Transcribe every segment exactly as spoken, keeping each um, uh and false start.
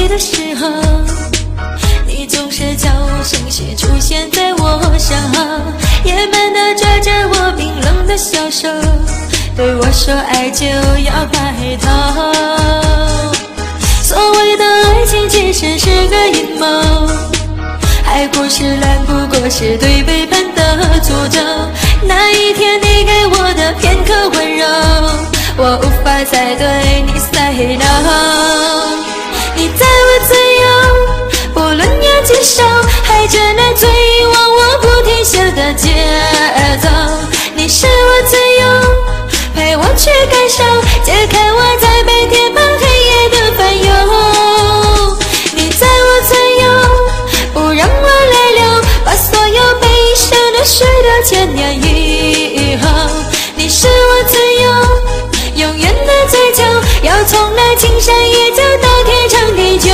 的时候，你总是悄无声息出现在我身后，野蛮地抓着我冰冷的小手，对我说爱就要白头。所谓的爱情其实是个阴谋，爱过是烂，不过是对背叛的诅咒。那一天你给我的片刻温柔，我无法再对你 say no。 你在我左右，不论有几首，还着那最忘我不停歇的节奏。你是我自由，陪我去感受，解开我在白天旁黑夜的烦忧。你在我左右，不让我泪流，把所有悲伤的水都千年以后。你是我自由，永远的追求，要从那青山依旧到天长地久。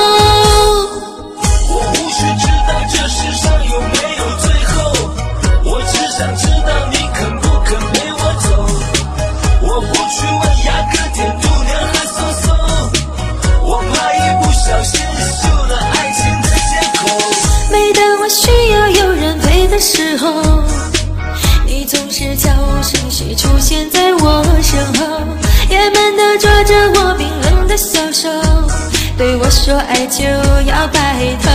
我无需知道这世上有没有最后，我只想知道你肯不肯陪我走。我不去问雅各天度娘和搜搜，我怕一不小心修了爱情的借口。 每当我需要有人陪的时候，你总是悄无声息出现在我身后，野蛮地抓着我冰冷的小手，对我说爱就要白头。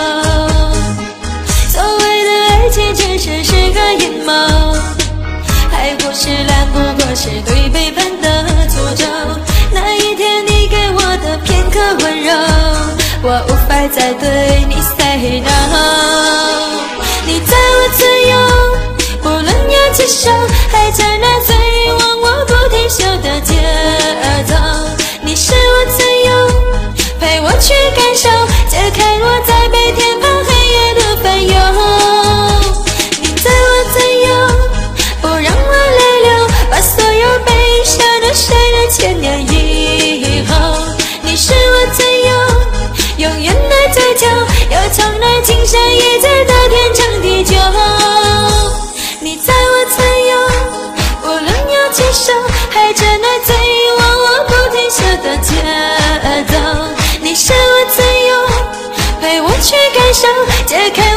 所谓的爱情其实是个阴谋，爱过是烂，不过是对背叛的诅咒。那一天你给我的片刻温柔，我无法再对你 say no。 你在我左右，不论有几首，还着那最忘我不停休的节奏。你是我自由，陪我去感受，解开我在白天旁黑夜的烦忧。你在我左右，不让我泪流，把所有悲伤都甩在千年以后。你是我自由，永远的追求，要从那青山依旧到天长地久。你在我左右，无论有几首，还着那最忘我不停休的节奏。你是我自由，陪我去感受，解开